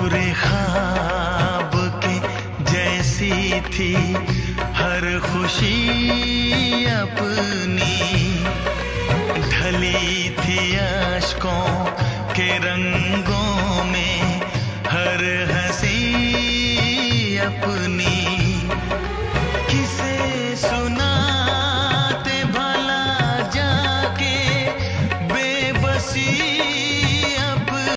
पूरे ख्वाब के जैसी थी हर खुशी अपनी, ढली थी अश्कों के रंगों में हर हंसी अपनी।